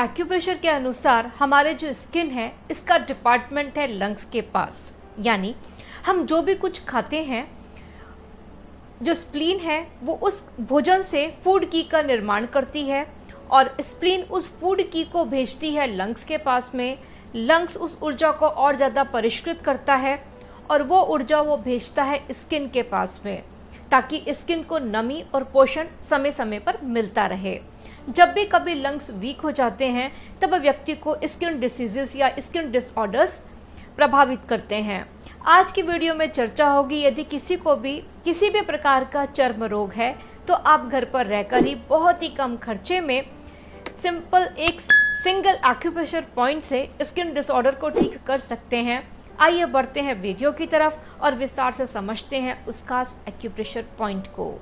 Acupressure के अनुसार हमारे जो स्किन है इसका डिपार्टमेंट है लंग्स के पास। यानी हम जो भी कुछ खाते हैं, जो स्प्लीन है वो उस भोजन से फूड की का निर्माण करती है और स्प्लीन उस फूड की को भेजती है लंग्स के पास में। लंग्स उस ऊर्जा को और ज़्यादा परिष्कृत करता है और वो ऊर्जा वो भेजता है स्किन के पास में, ताकि स्किन को नमी और पोषण समय समय पर मिलता रहे। जब भी कभी लंग्स वीक हो जाते हैं तब व्यक्ति को स्किन डिसीजेस या स्किन डिसऑर्डर्स प्रभावित करते हैं। आज की वीडियो में चर्चा होगी, यदि किसी को भी किसी भी प्रकार का चर्म रोग है तो आप घर पर रहकर ही बहुत ही कम खर्चे में सिंपल एक सिंगल एक्यूप्रेशर पॉइंट से स्किन डिसऑर्डर को ठीक कर सकते हैं। आइए बढ़ते हैं वीडियो की तरफ और विस्तार से समझते हैं उस खास एक्यूप्रेशर पॉइंट को।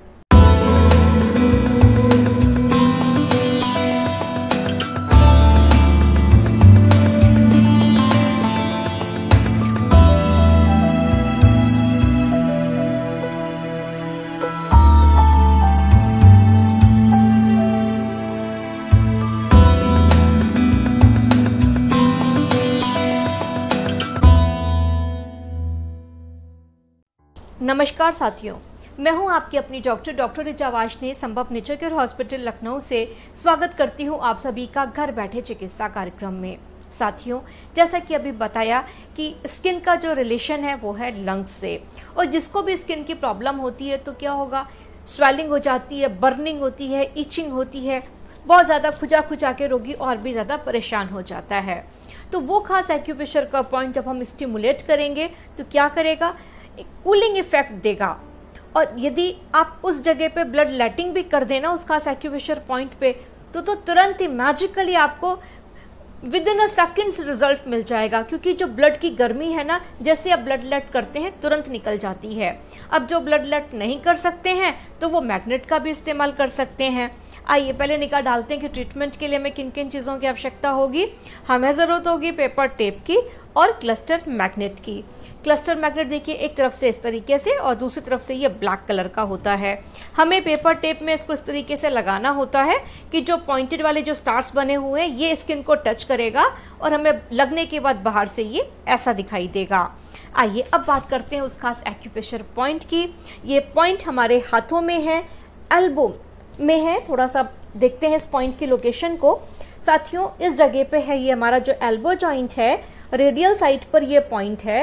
नमस्कार साथियों, मैं हूं आपकी अपनी डॉक्टर ऋचा वार्ष्णेय संभव नेचर केयर हॉस्पिटल लखनऊ से स्वागत करती हूं आप सभी का घर बैठे चिकित्सा कार्यक्रम में। साथियों, जैसा कि अभी बताया कि स्किन का जो रिलेशन है वो है लंग्स से, और जिसको भी स्किन की प्रॉब्लम होती है तो क्या होगा, स्वेलिंग हो जाती है, बर्निंग होती है, इचिंग होती है, बहुत ज़्यादा खुजा के रोगी और भी ज़्यादा परेशान हो जाता है। तो वो खास एक्यूप्रेशर का पॉइंट जब हम स्टिमुलेट करेंगे तो क्या करेगा, कूलिंग इफेक्ट देगा। और यदि आप उस जगह पे ब्लड लेटिंग भी कर देना उस खास एक्यूप्रेशर पॉइंट पे तो तुरंत ही मैजिकली आपको within a seconds result मिल जाएगा, क्योंकि जो ब्लड की गर्मी है ना, जैसे आप ब्लड लेट करते हैं तुरंत निकल जाती है। अब जो ब्लड लेट नहीं कर सकते हैं तो वो मैग्नेट का भी इस्तेमाल कर सकते हैं। आइए पहले निकाह डालते हैं कि ट्रीटमेंट के लिए हमें किन किन चीज़ों की आवश्यकता होगी। हमें ज़रूरत होगी पेपर टेप की और क्लस्टर मैग्नेट की। क्लस्टर मैग्नेट देखिए एक तरफ से इस तरीके से और दूसरी तरफ से ये ब्लैक कलर का होता है। हमें पेपर टेप में इसको इस तरीके से लगाना होता है कि जो पॉइंटेड वाले जो स्टार्स बने हुए हैं ये स्किन को टच करेगा और हमें लगने के बाद बाहर से ये ऐसा दिखाई देगा। आइए अब बात करते हैं उस खास एक्यूप्रेशर पॉइंट की। ये पॉइंट हमारे हाथों में है, एल्बो में है। थोड़ा सा देखते हैं इस पॉइंट की लोकेशन को। साथियों, इस जगह पे है ये हमारा जो एल्बो जॉइंट है, रेडियल साइड पर ये पॉइंट है।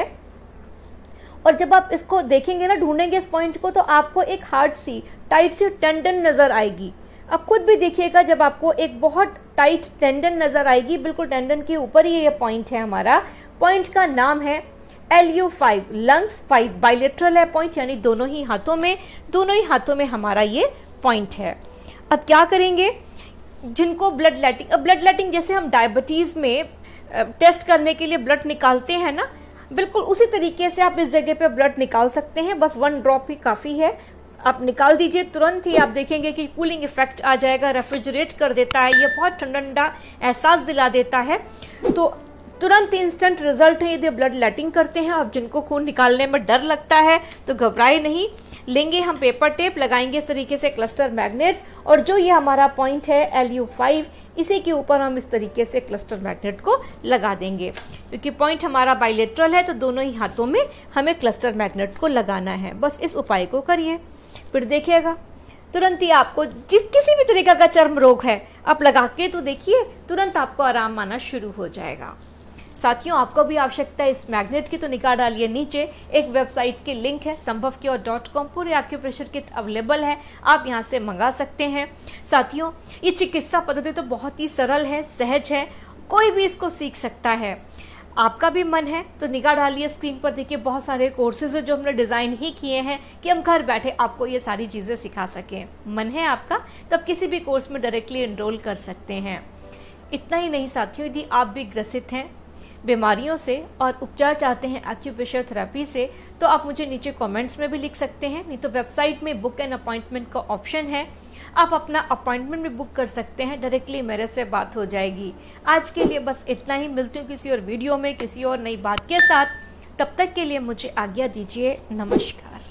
और जब आप इसको देखेंगे ना, ढूंढेंगे इस पॉइंट को, तो आपको एक हार्ड सी टाइट सी टेंडन नजर आएगी। आप खुद भी देखिएगा, जब आपको एक बहुत टाइट टेंडन नजर आएगी, बिल्कुल टेंडन के ऊपर ही ये पॉइंट है हमारा। पॉइंट का नाम है LU5, लंग्स 5। बाइलेटरल है पॉइंट, यानी दोनों ही हाथों में हमारा ये पॉइंट है। अब क्या करेंगे, जिनको ब्लड लेटिंग जैसे हम डायबिटीज़ में टेस्ट करने के लिए ब्लड निकालते हैं ना, बिल्कुल उसी तरीके से आप इस जगह पे ब्लड निकाल सकते हैं। बस 1 ड्रॉप ही काफ़ी है, आप निकाल दीजिए। तुरंत ही आप देखेंगे कि कूलिंग इफेक्ट आ जाएगा, रेफ्रिजरेट कर देता है, ये बहुत ठंडा एहसास दिला देता है। तो तुरंत इंस्टेंट रिजल्ट है यदि ब्लड लेटिंग करते हैं। अब जिनको खून निकालने में डर लगता है तो घबराए नहीं, लेंगे हम पेपर टेप, लगाएंगे इस तरीके से क्लस्टर मैग्नेट, और जो ये हमारा पॉइंट है LU5 इसी के ऊपर हम इस तरीके से क्लस्टर मैग्नेट को लगा देंगे। क्योंकि पॉइंट हमारा बाइलेटरल है तो दोनों ही हाथों में हमें क्लस्टर मैग्नेट को लगाना है। बस इस उपाय को करिए, फिर देखिएगा तुरंत ही आपको किसी भी तरीका का चर्म रोग है आप लगा के तो देखिए, तुरंत आपको आराम आना शुरू हो जाएगा। साथियों, आपको भी आवश्यकता है इस मैग्नेट की तो निकाह डालिए। नीचे एक वेबसाइट की लिंक है संभवक्योर.com, पूरे एक्यूप्रेशर किट अवेलेबल है, आप यहाँ से मंगा सकते हैं। साथियों, ये चिकित्सा पद्धति तो बहुत ही सरल है, सहज है, कोई भी इसको सीख सकता है। आपका भी मन है तो निगाह डालिए, स्क्रीन पर देखिए बहुत सारे कोर्सेज है जो हमने डिज़ाइन ही किए हैं कि हम घर बैठे आपको ये सारी चीज़ें सिखा सकें। मन है आपका, तब किसी भी कोर्स में डायरेक्टली एनरोल कर सकते हैं। इतना ही नहीं साथियों, यदि आप भी ग्रसित हैं बीमारियों से और उपचार चाहते हैं एक्यूप्रेशर थेरेपी से, तो आप मुझे नीचे कमेंट्स में भी लिख सकते हैं, नहीं तो वेबसाइट में बुक एन अपॉइंटमेंट का ऑप्शन है, आप अपना अपॉइंटमेंट भी बुक कर सकते हैं, डायरेक्टली मेरे से बात हो जाएगी। आज के लिए बस इतना ही, मिलती हूँ किसी और वीडियो में किसी और नई बात के साथ। तब तक के लिए मुझे आज्ञा दीजिए, नमस्कार।